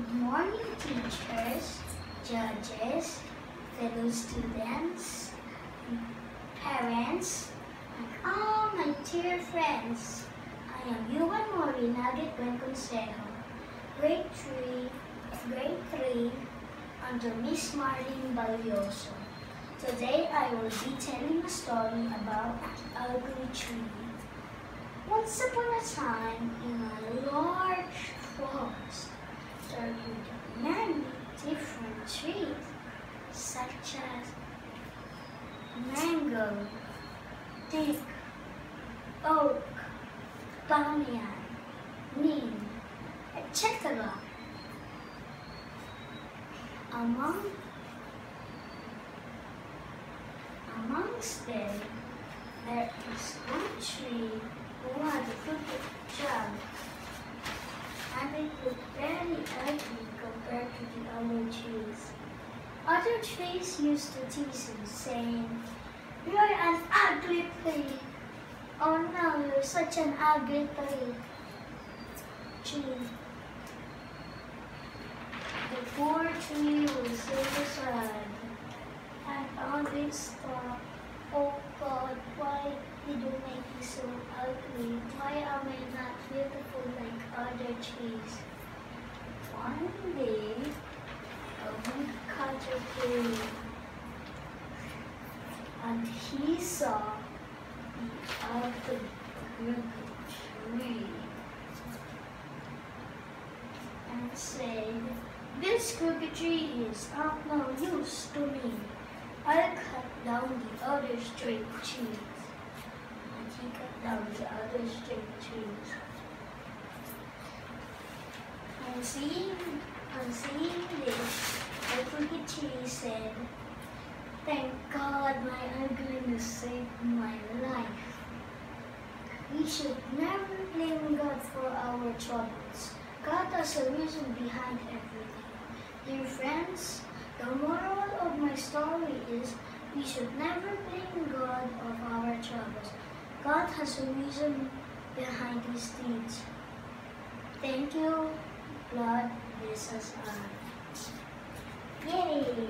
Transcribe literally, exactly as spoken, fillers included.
morning, teachers, judges, fellow students, parents, and all my dear friends. I am Yuan Morina de Buen Consejo, grade three, grade three, under Miss Marlene Balioso. Today I will be telling a story about an ugly tree. Once upon a time, in a large forest, there were many different trees, such as mango, teak, oak, banyan, neem, et cetera. Among, amongst them, there is one tree who had a crooked trunk, and it looked very ugly compared to the other trees. Other trees used to tease him, saying, "You're an ugly tree. Oh no, you're such an ugly tree." Tree. The poor tree was so sad and always thought, "Oh God, why did you make me so ugly? Why am I not beautiful like other trees?" One day, a woodcutter came, and he saw the ugly crooked tree and said, "This crooked tree is of no use to me. I'll cut down the other straight trees." And he cut down the other straight trees. On seeing, on seeing this, the crooked tree said, "Thank God my ugliness saved my life." We should never blame God for our troubles. God has a reason behind everything. Dear friends, the moral of my story is we should never blame God of our troubles. God has a reason behind his deeds. Thank you. God bless us all. Yay!